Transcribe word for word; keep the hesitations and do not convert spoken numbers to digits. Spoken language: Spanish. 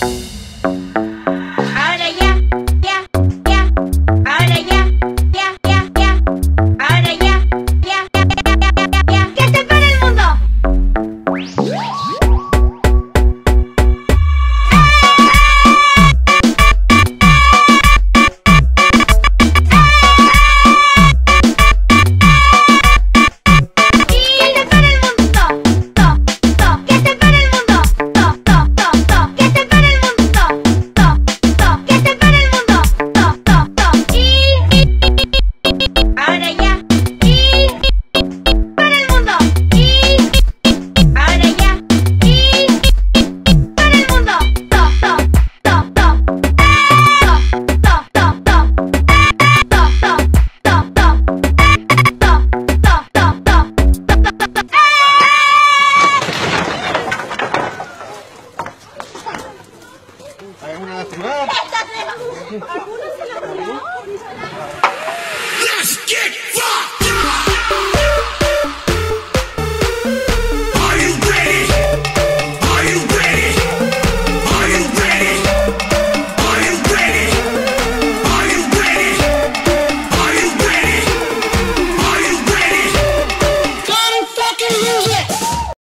Ahora ya, ya, ya. Ahora ya, ya, ya, ya. Ahora ya, ya, ya, ya, ya, ya, ya. ¡Que se pare el mundo! ¿Hay una ciudad? ¡Esta crema! ¿Alguna se la